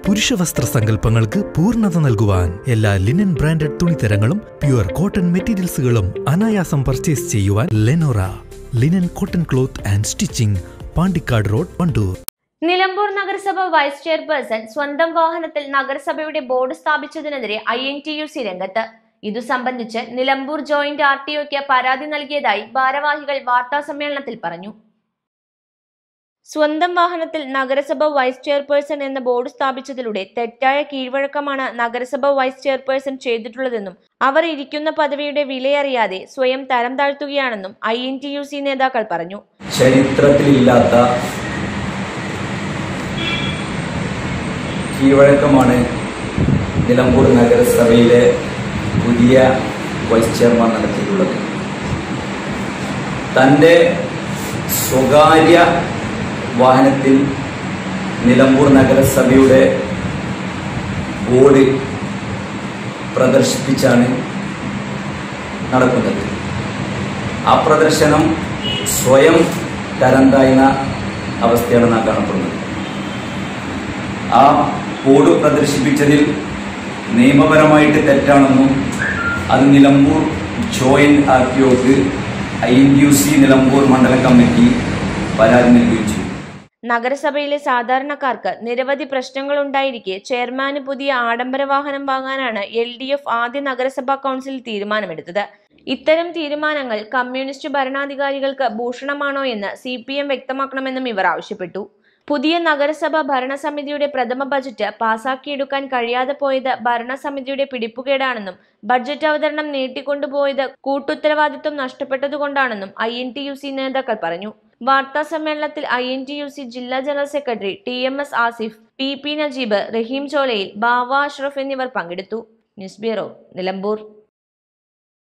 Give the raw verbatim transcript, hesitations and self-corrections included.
പുരുഷവസ്ത്ര സങ്കല്പങ്ങൾക്ക് പൂർണ്ണത നൽകുവാൻ എല്ലാ ലിനൻ ബ്രാൻഡഡ് തുണിത്തരങ്ങളും പ്യുവർ കോട്ടൺ മെറ്റീരിയൽസുകളും അനായാസം പർച്ചേസ് ചെയ്യുവാൻ Lenora linen cotton cloth and stitching, Pandikkad road, Wandoor. Nilambur നഗരസഭ വൈസ് ചെയർപേഴ്സൺ സ്വന്തം വാഹനത്തിൽ നഗരസഭയുടെ ബോർഡ് സ്ഥാപിച്ചതിനെതിരെ I N T U C രംഗത്ത്. ഇതു സംബന്ധിച്ച് നിലമ്പൂർ ജോയിന്റ് ആർ ടി ഒക്ക് പരാതി നൽകിയതായി ഭാരവാഹികൾ വാർത്താസമ്മേളനത്തിൽ പറഞ്ഞു. സ്വന്തം വാഹനത്തിൽ നഗരസഭ വൈസ് ചെയർപേഴ്സൺ എന്ന ബോർഡ് സ്ഥാപിച്ചതിലൂടെ തെറ്റായ കീഴ്വഴക്കമാണ് നഗരസഭ വൈസ് ചെയർപേഴ്സൺ ചെയ്തിട്ടുള്ളതെന്നും അവർ ഇരിക്കുന്ന പദവിയുടെ വിലയറിയാതെ സ്വയം തരം താഴ്ത്തുകയാണെന്നും I N T U C നേതാക്കൾ പറഞ്ഞു. ചരിത്രത്തിലില്ലാത്ത കീഴ്വഴക്കമാണ് നിലമ്പൂർ നഗരസഭയിലെ പുതിയ വൈസ് ചെയർമാൻ നടത്തിയിട്ടുള്ളത്. തൻ്റെ സ്വകാര്യ വാഹനത്തിൽ നിലമ്പൂർ നഗരസഭയുടെ ബോർഡ് പ്രദർശിപ്പിച്ചാണ് നടക്കുന്നത്. ആ പ്രദർശനം സ്വയം തരം താഴ്ന്ന അവസ്ഥയാണ് നാം കാണപ്പെടുന്നത്. ആ ബോർഡ് പ്രദർശിപ്പിച്ചതിൽ നിയമപരമായിട്ട് തെറ്റാണെന്നും അത് നിലമ്പൂർ ജോയിന്റ് ആർ ടി ഒക്ക് I N T U C Nilambur മണ്ഡലം കമ്മിറ്റി പരാതി നൽകുകയും ചെയ്തു. നഗരസഭയിലെ സാധാരണക്കാർക്ക് നിരവധി പ്രശ്നങ്ങൾ ഉണ്ടായിരിക്കെ ചെയർമാന് പുതിയ ആഡംബര വാഹനം വാങ്ങാനാണ് എൽ ഡി എഫ് ആദ്യ നഗരസഭാ കൗൺസിൽ തീരുമാനമെടുത്തത്. ഇത്തരം തീരുമാനങ്ങൾ കമ്മ്യൂണിസ്റ്റ് ഭരണാധികാരികൾക്ക് ഭൂഷണമാണോ എന്ന് സി പി എം വ്യക്തമാക്കണമെന്നും ഇവർ ആവശ്യപ്പെട്ടു. പുതിയ നഗരസഭ ഭരണസമിതിയുടെ പ്രഥമ ബജറ്റ് പാസാക്കിയെടുക്കാൻ കഴിയാതെ പോയത് ഭരണസമിതിയുടെ പിടിപ്പുകേടാണെന്നും ബഡ്ജറ്റ് അവതരണം നീട്ടിക്കൊണ്ടുപോയത് കൂട്ടുത്തരവാദിത്വം നഷ്ടപ്പെട്ടതുകൊണ്ടാണെന്നും I N T U C നേതാക്കൾ പറഞ്ഞു. വാർത്താ സമ്മേളനത്തിൽ I N T U C ജില്ലാ general secretary T M S Asif, P P Najeeb, Raheem Cholayil, Bava Ashraf എന്നിവർ പങ്കെടുത്തു. News bureau, Nilambur.